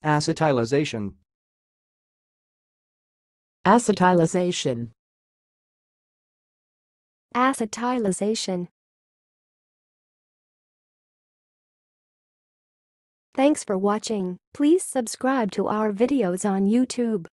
Acetylization. Acetylization. Acetylization. Thanks for watching. Please subscribe to our videos on YouTube.